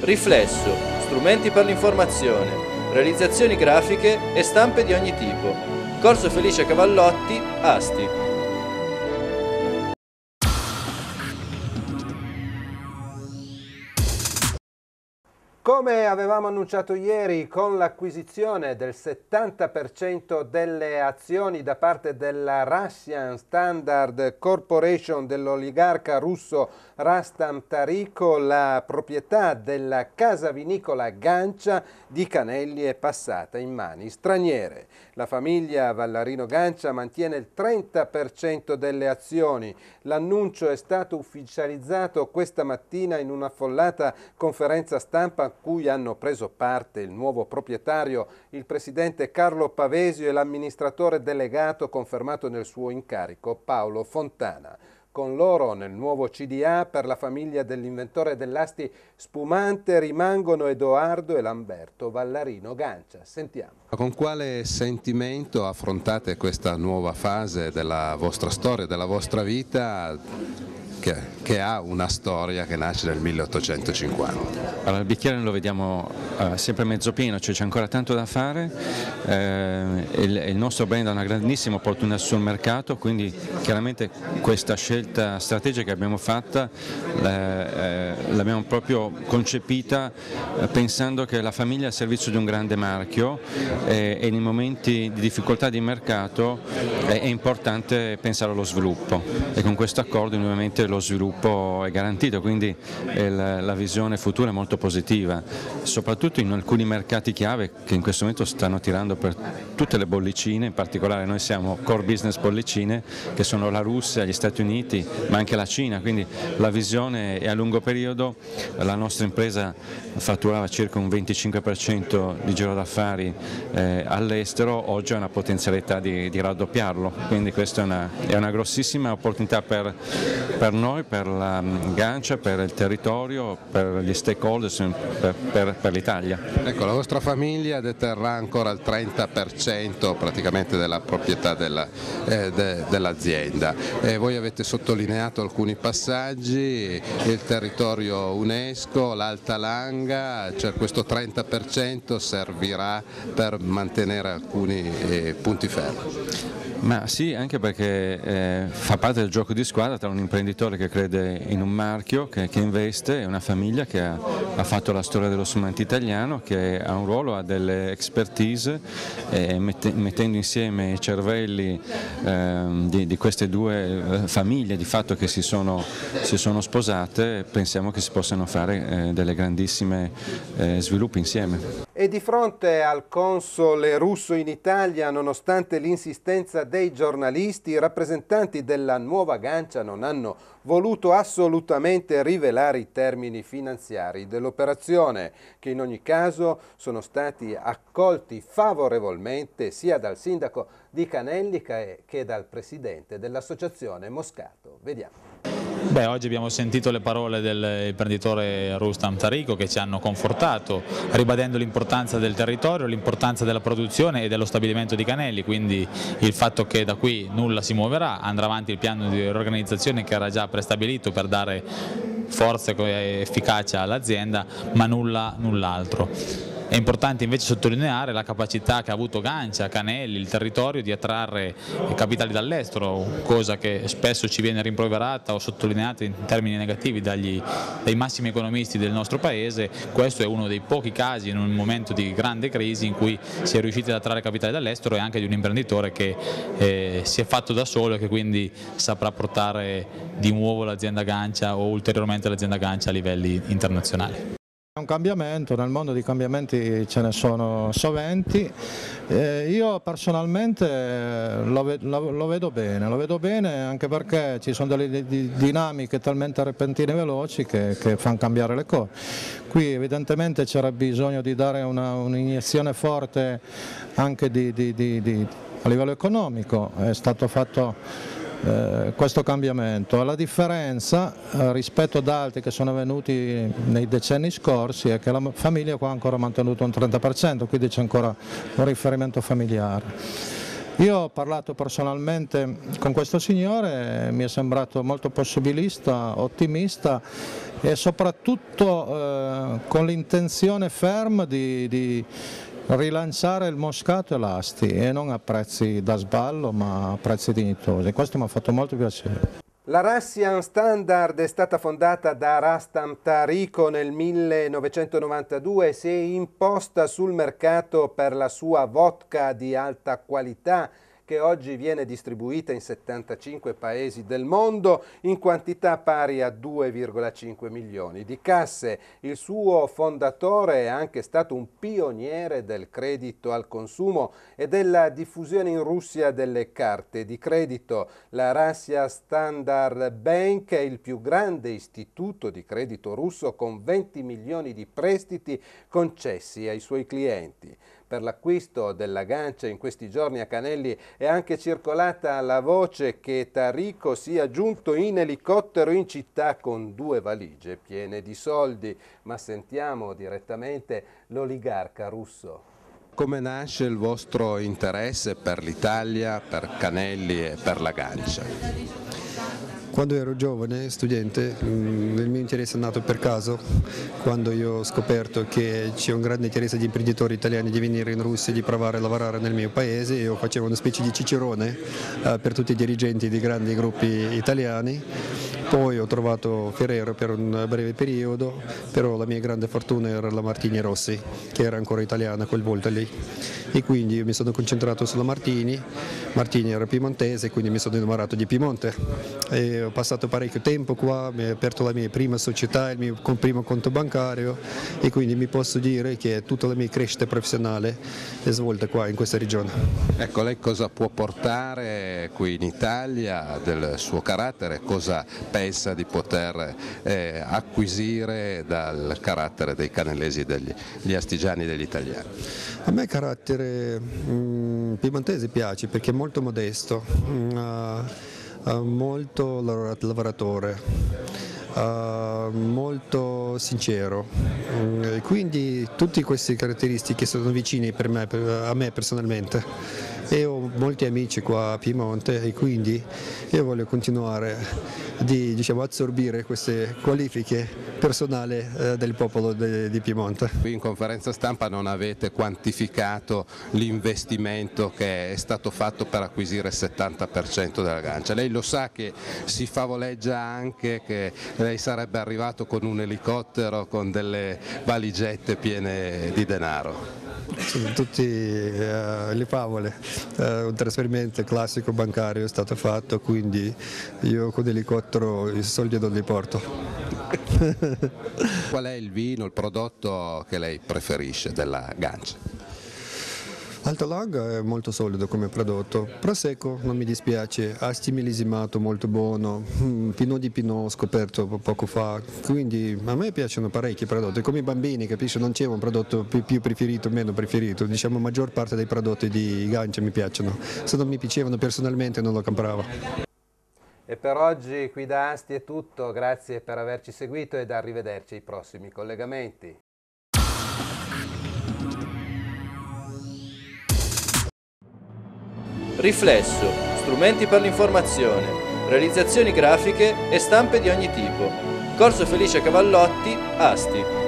riflesso, strumenti per l'informazione, realizzazioni grafiche e stampe di ogni tipo. Corso Felice Cavallotti, Asti. Come avevamo annunciato ieri, con l'acquisizione del 70% delle azioni da parte della Russian Standard Corporation dell'oligarca russo Rustam Tarico, la proprietà della casa vinicola Gancia di Canelli è passata in mani straniere. La famiglia Vallarino Gancia mantiene il 30% delle azioni. L'annuncio è stato ufficializzato questa mattina in un'affollata conferenza stampa a cui hanno preso parte il nuovo proprietario, il presidente Carlo Pavesio, e l'amministratore delegato confermato nel suo incarico, Paolo Fontana. Con loro nel nuovo CDA per la famiglia dell'inventore dell'Asti spumante rimangono Edoardo e Lamberto Vallarino Gancia. Sentiamo. Con quale sentimento affrontate questa nuova fase della vostra storia, della vostra vita, che ha una storia che nasce nel 1850? Allora, il bicchiere lo vediamo sempre mezzo pieno, cioè c'è ancora tanto da fare, il nostro brand ha una grandissima opportunità sul mercato, quindi chiaramente questa scelta strategica che abbiamo fatta l'abbiamo proprio concepita pensando che la famiglia è al servizio di un grande marchio e nei momenti di difficoltà di mercato è importante pensare allo sviluppo, e con questo accordo ovviamente lo sviluppo è garantito, quindi la visione futura è molto positiva, soprattutto in alcuni mercati chiave che in questo momento stanno tirando per tutte le bollicine. In particolare noi siamo core business bollicine, che sono la Russia, gli Stati Uniti, ma anche la Cina, quindi la visione è a lungo periodo. La nostra impresa fatturava circa un 25% di giro d'affari all'estero, oggi ha una potenzialità di raddoppiarlo, quindi questa è una grossissima opportunità per noi, per la Gancia, per il territorio, per gli stakeholders, per l'Italia. Ecco, la vostra famiglia deterrà ancora il 30% praticamente della proprietà dell'azienda. Voi avete sottolineato alcuni passaggi, il territorio UNESCO, l'Alta Langa, cioè questo 30% servirà per mantenere alcuni punti fermi. Ma sì, anche perché fa parte del gioco di squadra tra un imprenditore che crede in un marchio, che investe, e una famiglia che ha fatto la storia dello spumante italiano, che ha un ruolo, ha delle expertise, mettendo insieme i cervelli di queste due famiglie di fatto che si sono sposate, pensiamo che si possano fare delle grandissime sviluppi insieme. E di fronte al console russo in Italia, nonostante l'insistenza dei giornalisti, i rappresentanti della nuova Gancia non hanno voluto assolutamente rivelare i termini finanziari dell'operazione, che in ogni caso sono stati accolti favorevolmente sia dal sindaco di Canelli che dal presidente dell'associazione Moscato. Vediamo. Beh, oggi abbiamo sentito le parole dell'imprenditore Rustam Tarico, che ci hanno confortato, ribadendo l'importanza del territorio, l'importanza della produzione e dello stabilimento di Canelli, quindi il fatto che da qui nulla si muoverà, andrà avanti il piano di riorganizzazione che era già prestabilito per dare forza e efficacia all'azienda, ma null'altro. È importante invece sottolineare la capacità che ha avuto Gancia, Canelli, il territorio di attrarre capitali dall'estero, cosa che spesso ci viene rimproverata o sottolineata in termini negativi dai massimi economisti del nostro paese. Questo è uno dei pochi casi in un momento di grande crisi in cui si è riusciti ad attrarre capitali dall'estero, e anche di un imprenditore che si è fatto da solo e che quindi saprà portare di nuovo l'azienda Gancia o ulteriormente l'azienda Gancia a livelli internazionali. È un cambiamento, nel mondo di cambiamenti ce ne sono soventi, io personalmente lo vedo bene anche perché ci sono delle dinamiche talmente repentine e veloci che fanno cambiare le cose. Qui evidentemente c'era bisogno di dare un'iniezione forte anche a livello economico, è stato fatto questo cambiamento. La differenza rispetto ad altri che sono venuti nei decenni scorsi è che la famiglia qua ha ancora mantenuto un 30%, quindi c'è ancora un riferimento familiare. Io ho parlato personalmente con questo signore, mi è sembrato molto possibilista, ottimista e soprattutto con l'intenzione ferma di rilanciare il Moscato e l'Asti e non a prezzi da sballo ma a prezzi dignitosi. Questo mi ha fatto molto piacere. La Russian Standard è stata fondata da Rustam Tarico nel 1992 e si è imposta sul mercato per la sua vodka di alta qualità che oggi viene distribuita in 75 paesi del mondo in quantità pari a 2,5 milioni di casse. Il suo fondatore è anche stato un pioniere del credito al consumo e della diffusione in Russia delle carte di credito. La Russia Standard Bank è il più grande istituto di credito russo con 20 milioni di prestiti concessi ai suoi clienti. Per l'acquisto della Gancia in questi giorni a Canelli è anche circolata la voce che Tarico sia giunto in elicottero in città con 2 valigie piene di soldi, ma sentiamo direttamente l'oligarca russo. Come nasce il vostro interesse per l'Italia, per Canelli e per la Gancia? Quando ero giovane, studente, il mio interesse è nato per caso, quando io ho scoperto che c'è un grande interesse di imprenditori italiani di venire in Russia e di provare a lavorare nel mio paese. Io facevo una specie di cicerone per tutti i dirigenti di grandi gruppi italiani. Poi ho trovato Ferrero per un breve periodo, però la mia grande fortuna era la Martini Rossi, che era ancora italiana quel volta lì. E quindi io mi sono concentrato sulla Martini. Martini era piemontese, quindi mi sono innamorato di Piemonte. E ho passato parecchio tempo qua, mi ho aperto la mia prima società, il mio primo conto bancario e quindi mi posso dire che tutta la mia crescita professionale è svolta qua in questa regione. Ecco, lei cosa può portare qui in Italia del suo carattere? Cosa pensa di poter acquisire dal carattere dei canellesi, degli astigiani, degli italiani? A me il carattere piemontese piace perché è molto modesto, molto lavoratore, molto sincero, quindi tutte queste caratteristiche sono vicine a me personalmente. E ho molti amici qua a Piemonte e quindi io voglio continuare di assorbire queste qualifiche personali del popolo di Piemonte. Qui in conferenza stampa non avete quantificato l'investimento che è stato fatto per acquisire il 70% della Gancia. Lei lo sa che si favoleggia anche che lei sarebbe arrivato con un elicottero con delle valigette piene di denaro. Sono tutte le favole, un trasferimento classico bancario è stato fatto, quindi io con l'elicottero i soldi non li porto. Qual è il vino, il prodotto che lei preferisce della Gancia? Alta Langa è molto solido come prodotto, Prosecco non mi dispiace, Asti millesimato molto buono, Pinot di Pinot ho scoperto poco fa, quindi a me piacciono parecchi prodotti, come i bambini, capisci? Non c'è un prodotto più preferito o meno preferito, diciamo la maggior parte dei prodotti di Gancia mi piacciono, se non mi piacevano personalmente non lo compravo. E per oggi qui da Asti è tutto, grazie per averci seguito ed arrivederci ai prossimi collegamenti. Riflesso, strumenti per l'informazione, realizzazioni grafiche e stampe di ogni tipo. Corso Felice Cavallotti, Asti.